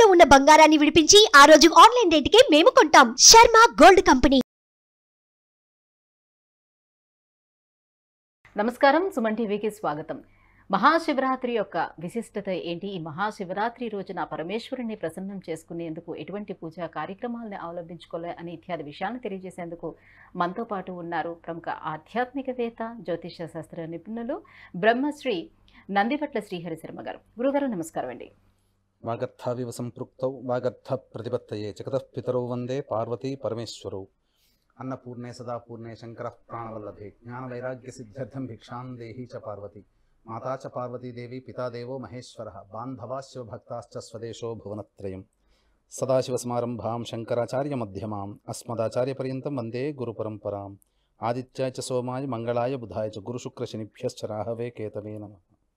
తాకట్టులో ఉన్న బంగారాన్ని విడిపించి ఆ రోజు ఆన్లైన్ రేటుకే మేము కొంటాం. Sharma gold company. నమస్కారం, సుమన్ టీవీకి స్వాగతం. మహాశివరాత్రి యొక్క విశిష్టత ఏంటి? ఈ మహాశివరాత్రి రోజున పరమేశ్వరుని ప్రసన్నం చేసుకునేందుకు ఎటువంటి పూజా కార్యక్రమాలను అవలంబించుకోవాలి అని ఇత్యాది విషయాలను తెలియజేసేందుకు మనతో పాటు ఉన్నారు ప్రముఖ ఆధ్యాత్మికవేత్త, జ్యోతిష శాస్త్ర నిపుణులు బ్రహ్మశ్రీ నందిపట్ల శ్రీహరి శర్మ గారు. గురుగారు నమస్కారం అండి. వాగర్థావివ సంపృక్తౌ వాగర్థ ప్రతిపత్తయే జగతః పితరౌ వందే పార్వతీ పరమేశ్వరౌ. అన్నపూర్ణే సదాపూర్ణే శంకర ప్రాణవల్లభే జ్ఞాన వైరాగ్య సిద్ధ్యర్థం భిక్షాం దేహి చ పార్వతి. మాతా చ పార్వతీదేవి పితాదేవో మహేశ్వరః బాంధవా శివభక్తాశ్చ స్వదేశో భువనత్రయం. సదాశివసమారంభాం శంకరాచార్య మధ్యమాం అస్మదాచార్యపర్యంతం వందే గురుపరంపరాం. ఆదిత్యాయ చ సోమాయ మంగళాయ బుధాయ చ గురుశుక్రశనిభ్యశ్చ రాహవే కేతవే నమః.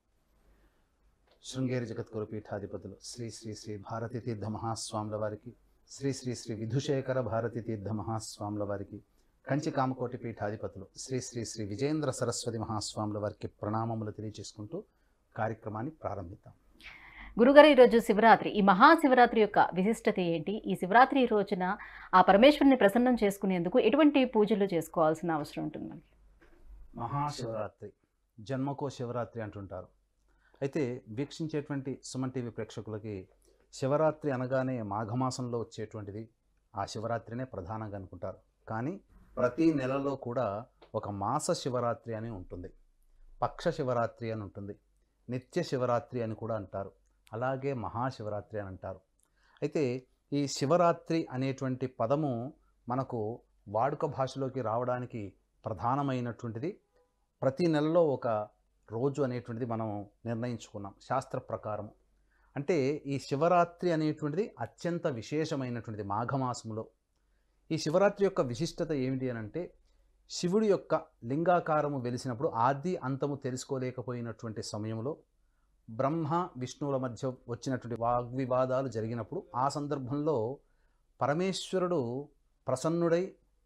శృంగేరి జగద్గురు పీఠాధిపతులు శ్రీ శ్రీ శ్రీ భారతీ తీర్థ మహాస్వాముల వారికి, శ్రీ శ్రీ శ్రీ విధుశేఖర భారతీ తీర్థ మహాస్వాముల వారికి, కంచి కామకోటి పీఠాధిపతులు శ్రీ శ్రీ శ్రీ విజేంద్ర సరస్వతి మహాస్వాముల వారికి ప్రణామములు తెలియజేసుకుంటూ కార్యక్రమాన్ని ప్రారంభిద్దాం. గురుగారు, ఈరోజు శివరాత్రి, ఈ మహాశివరాత్రి యొక్క విశిష్టత ఏంటి? ఈ శివరాత్రి రోజున ఆ పరమేశ్వరుని ప్రసన్నం చేసుకునేందుకు ఎటువంటి పూజలు చేసుకోవాల్సిన అవసరం ఉంటుంది మనకి? మహాశివరాత్రి, జన్మకో శివరాత్రి అంటుంటారు. అయితే వీక్షించేటువంటి సుమన్ టీవీ ప్రేక్షకులకి శివరాత్రి అనగానే మాఘమాసంలో వచ్చేటువంటిది ఆ శివరాత్రినే ప్రధానంగా అనుకుంటారు. కానీ ప్రతి నెలలో కూడా ఒక మాస శివరాత్రి అని ఉంటుంది, పక్ష శివరాత్రి అని ఉంటుంది, నిత్య శివరాత్రి అని కూడా అంటారు, అలాగే మహాశివరాత్రి అని అంటారు. అయితే ఈ శివరాత్రి అనేటువంటి పదము మనకు వాడుక భాషలోకి రావడానికి ప్రధానమైనటువంటిది ప్రతి నెలలో ఒక రోజు అనేటువంటిది మనం నిర్ణయించుకున్నాం శాస్త్ర ప్రకారం. అంటే ఈ శివరాత్రి అనేటువంటిది అత్యంత విశేషమైనటువంటిది మాఘమాసంలో. ఈ శివరాత్రి యొక్క విశిష్టత ఏమిటి అని అంటే, శివుడి యొక్క లింగాకారము వెలిసినప్పుడు ఆది అంతము తెలుసుకోలేకపోయినటువంటి సమయంలో బ్రహ్మ విష్ణువుల మధ్య వచ్చినటువంటి వాగ్వివాదాలు జరిగినప్పుడు ఆ సందర్భంలో పరమేశ్వరుడు ప్రసన్నుడై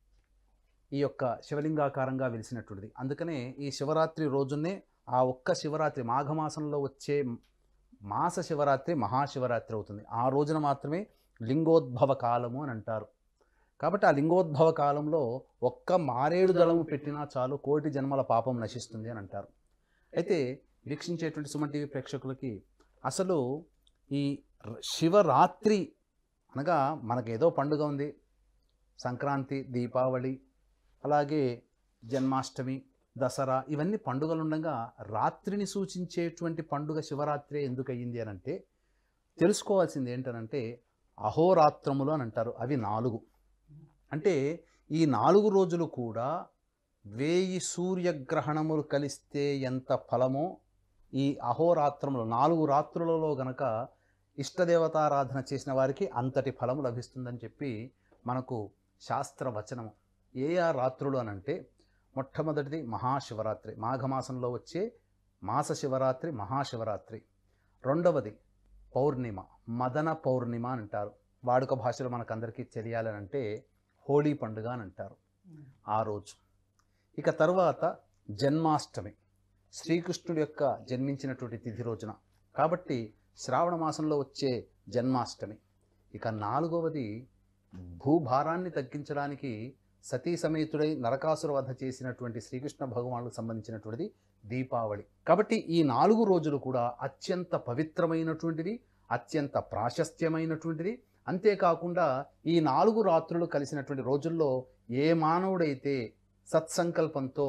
ఈ యొక్క శివలింగాకారంగా వెలిసినటువంటిది. అందుకనే ఈ శివరాత్రి రోజునే ఆ ఒక్క శివరాత్రి మాఘమాసంలో వచ్చే మాస శివరాత్రి మహాశివరాత్రి అవుతుంది. ఆ రోజున మాత్రమే లింగోద్భవ కాలము అని అంటారు. కాబట్టి ఆ లింగోద్భవ కాలంలో ఒక్క మారేడు దళము పెట్టినా చాలు కోటి జన్మల పాపం నశిస్తుంది అని అంటారు. అయితే వీక్షించేటువంటి సుమన్ టీవీ ప్రేక్షకులకి అసలు ఈ శివరాత్రి అనగా మనకేదో పండుగ ఉంది, సంక్రాంతి, దీపావళి, అలాగే జన్మాష్టమి, దసరా, ఇవన్నీ పండుగలు ఉండగా రాత్రిని సూచించేటువంటి పండుగ శివరాత్రి ఎందుకు అయ్యింది అని అంటే, తెలుసుకోవాల్సింది ఏంటనంటే అహోరాత్రములు అని అంటారు. అవి 4. అంటే ఈ 4 రోజులు కూడా 1000 సూర్యగ్రహణములు కలిస్తే ఎంత ఫలమో ఈ అహోరాత్రములు 4 రాత్రులలో గనక ఇష్టదేవతారాధన చేసిన వారికి అంతటి ఫలము లభిస్తుందని చెప్పి మనకు శాస్త్రవచనము. ఏ రాత్రులు అనంటే, మొట్టమొదటిది మహాశివరాత్రి, మాఘమాసంలో వచ్చే మాస శివరాత్రి మహాశివరాత్రి. రెండవది పౌర్ణిమ, మదన పౌర్ణిమ అని అంటారు. వాడుక భాషలో మనకందరికీ తెలియాలని అంటే హోళీ పండుగ అని అంటారు ఆ రోజు. ఇక తర్వాత జన్మాష్టమి, శ్రీకృష్ణుడి యొక్క జన్మించినటువంటి తిథి రోజున, కాబట్టి శ్రావణ మాసంలో వచ్చే జన్మాష్టమి. ఇక 4వది భూభారాన్ని తగ్గించడానికి సతీ సమేతుడై నరకాసుర వధ చేసినటువంటి శ్రీకృష్ణ భగవానులకు సంబంధించినటువంటిది దీపావళి. కాబట్టి ఈ 4 రోజులు కూడా అత్యంత పవిత్రమైనటువంటిది, అత్యంత ప్రాశస్త్యమైనటువంటిది. అంతేకాకుండా ఈ 4 రాత్రులు కలిసినటువంటి రోజుల్లో ఏ మానవుడైతే సత్సంకల్పంతో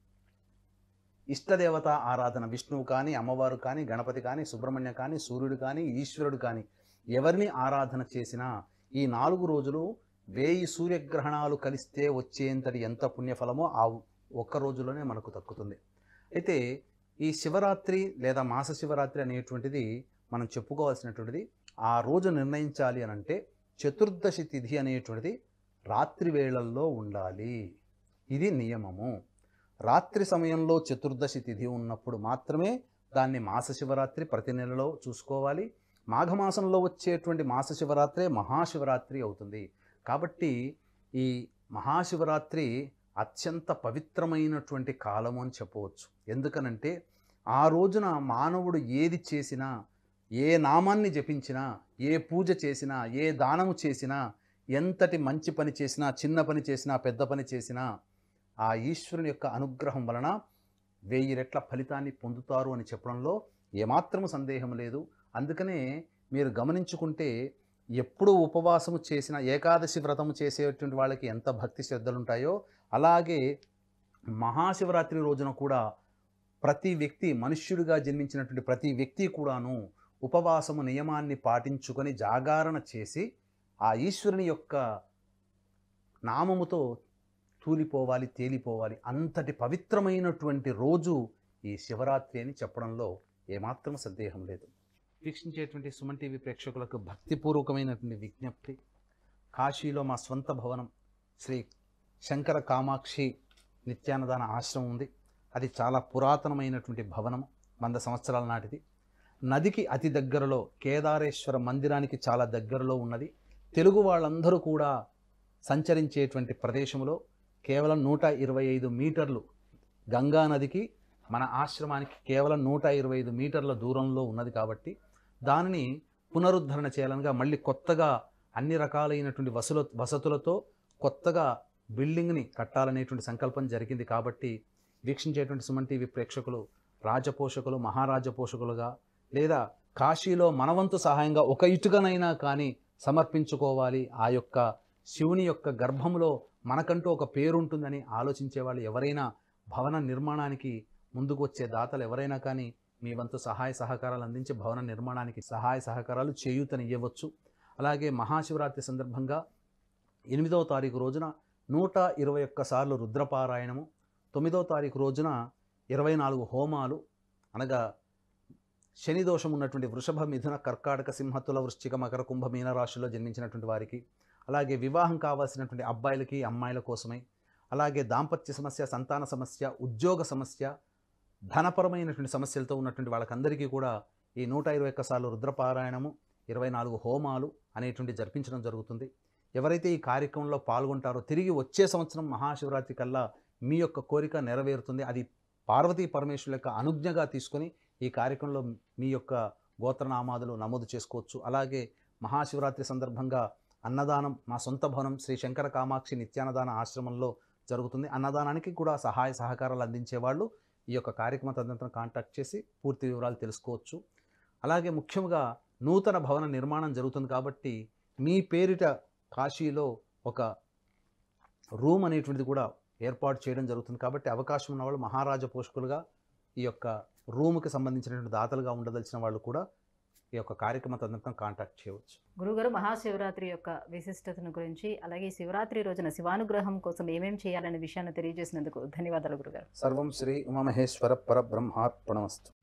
ఇష్టదేవత ఆరాధన, విష్ణువు కానీ, అమ్మవారు కానీ, గణపతి కానీ, సుబ్రహ్మణ్య కానీ, సూర్యుడు కానీ, ఈశ్వరుడు కానీ ఎవరిని ఆరాధన చేసినా ఈ 4 రోజులు 1000 సూర్యగ్రహణాలు కలిస్తే వచ్చేంతటి ఎంత పుణ్యఫలమో ఆ ఒక్క రోజులోనే మనకు దక్కుతుంది. అయితే ఈ శివరాత్రి లేదా మాస శివరాత్రి అనేటువంటిది మనం చెప్పుకోవాల్సినటువంటిది, ఆ రోజు నిర్ణయించాలి అని అంటే చతుర్దశి తిథి అనేటువంటిది రాత్రి వేళల్లో ఉండాలి. ఇది నియమము. రాత్రి సమయంలో చతుర్దశి తిథి ఉన్నప్పుడు మాత్రమే దాన్ని మాస శివరాత్రి ప్రతి నెలలో చూసుకోవాలి. మాఘమాసంలో వచ్చేటువంటి మాస శివరాత్రే మహాశివరాత్రి అవుతుంది. కాబట్టి ఈ మహాశివరాత్రి అత్యంత పవిత్రమైనటువంటి కాలము అని చెప్పవచ్చు. ఎందుకనంటే ఆ రోజున మానవుడు ఏది చేసినా ఏ నామాన్ని జపించినా, ఏ పూజ చేసినా, ఏ దానము చేసినా, ఎంతటి మంచి పని చేసినా, చిన్న పని చేసినా, పెద్ద పని చేసినా ఆ ఈశ్వరుని యొక్క అనుగ్రహం వలన 1000 రెట్ల ఫలితాన్ని పొందుతారు అని చెప్పడంలో ఏమాత్రము సందేహం లేదు. అందుకనే మీరు గమనించుకుంటే ఎప్పుడు ఉపవాసము చేసిన, ఏకాదశి వ్రతము చేసేటువంటి వాళ్ళకి ఎంత భక్తి శ్రద్ధలు ఉంటాయో అలాగే మహాశివరాత్రి రోజున కూడా ప్రతి వ్యక్తి, మనుష్యుడిగా జన్మించినటువంటి ప్రతి వ్యక్తి కూడాను ఉపవాసము నియమాన్ని పాటించుకొని జాగరణ చేసి ఆ ఈశ్వరుని యొక్క నామముతో తూలిపోవాలి, తేలిపోవాలి. అంతటి పవిత్రమైనటువంటి రోజు ఈ శివరాత్రి అని చెప్పడంలో ఏమాత్రం సందేహం లేదు. వీక్షించేటువంటి సుమన్ టీవీ ప్రేక్షకులకు భక్తిపూర్వకమైనటువంటి విజ్ఞప్తి. కాశీలో మా స్వంత భవనం శ్రీ శంకర కామాక్షి నిత్యాన్నదాన ఆశ్రమం ఉంది. అది చాలా పురాతనమైనటువంటి భవనం, 100 సంవత్సరాల నాటిది. నదికి అతి దగ్గరలో, కేదారేశ్వర మందిరానికి చాలా దగ్గరలో ఉన్నది. తెలుగు వాళ్ళందరూ కూడా సంచరించేటువంటి ప్రదేశంలో కేవలం 125 మీటర్లు, గంగా నదికి మన ఆశ్రమానికి కేవలం 125 మీటర్ల దూరంలో ఉన్నది. కాబట్టి దానిని పునరుద్ధరణ చేయాలనగా మళ్ళీ కొత్తగా అన్ని రకాలైనటువంటి వసతులతో కొత్తగా బిల్డింగ్ని కట్టాలనేటువంటి సంకల్పం జరిగింది. కాబట్టి వీక్షించేటువంటి సుమన్ టీవీ ప్రేక్షకులు రాజపోషకులు, మహారాజపోషకులుగా లేదా కాశీలో మనవంతు సహాయంగా ఒక ఇటుకనైనా కానీ సమర్పించుకోవాలి. ఆ యొక్క శివుని యొక్క గర్భంలో మనకంటూ ఒక పేరుంటుందని ఆలోచించే వాళ్ళు ఎవరైనా, భవన నిర్మాణానికి ముందుకు వచ్చే దాతలు ఎవరైనా కానీ మీ వంతు సహాయ సహకారాలు అందించి భవన నిర్మాణానికి సహాయ సహకారాలు చేయూతనివ్వవచ్చు. అలాగే మహాశివరాత్రి సందర్భంగా 8వ తారీఖు రోజున 121 సార్లు రుద్రపారాయణము, 9వ తారీఖు రోజున 24 హోమాలు, అనగా శని దోషం ఉన్నటువంటి వృషభ, మిథున, కర్కాటక, సింహ, తుల, వృశ్చిక, మకర, కుంభ, మీన రాశుల్లో జన్మించినటువంటి వారికి, అలాగే వివాహం కావాల్సినటువంటి అబ్బాయిలకి అమ్మాయిల కోసమై, అలాగే దాంపత్య సమస్య, సంతాన సమస్య, ఉద్యోగ సమస్య, ధనపరమైనటువంటి సమస్యలతో ఉన్నటువంటి వాళ్ళకందరికీ కూడా ఈ 121 సార్లు రుద్రపారాయణము, 24 హోమాలు అనేటువంటి జరిపించడం జరుగుతుంది. ఎవరైతే ఈ కార్యక్రమంలో పాల్గొంటారో తిరిగి వచ్చే సంవత్సరం మహాశివరాత్రి కల్లా మీ యొక్క కోరిక నెరవేరుతుంది. అది పార్వతీ పరమేశ్వరుల యొక్క అనుజ్ఞగా తీసుకొని ఈ కార్యక్రమంలో మీ యొక్క గోత్రనామాదులు నమోదు చేసుకోవచ్చు. అలాగే మహాశివరాత్రి సందర్భంగా అన్నదానం మా సొంత భవనం శ్రీ శంకర కామాక్షి నిత్యాన్నదాన ఆశ్రమంలో జరుగుతుంది. అన్నదానానికి కూడా సహాయ సహకారాలు అందించేవాళ్ళు ఈ యొక్క కార్యక్రమ తదనంతరం కాంటాక్ట్ చేసి పూర్తి వివరాలు తెలుసుకోవచ్చు. అలాగే ముఖ్యంగా నూతన భవన నిర్మాణం జరుగుతుంది కాబట్టి మీ పేరిట కాశీలో ఒక రూమ్ అనేటువంటిది కూడా ఏర్పాటు చేయడం జరుగుతుంది. కాబట్టి అవకాశం ఉన్నవాళ్ళు మహారాజ పోషకులుగా ఈ యొక్క రూమ్కి సంబంధించినటువంటి దాతలుగా ఉండదలిచిన వాళ్ళు కూడా ఈ యొక్క కార్యక్రమ తదనంతరం కాంటాక్ట్ చేయవచ్చు. గురుగారు, మహాశివరాత్రి యొక్క విశిష్టతను గురించి, అలాగే శివరాత్రి రోజున శివానుగ్రహం కోసం ఏమేమి చేయాలనే విషయాన్ని తెలియజేసినందుకు ధన్యవాదాలు గురుగారు. సర్వం శ్రీ ఉమామహేశ్వర పరబ్రహ్మార్పణమస్తు.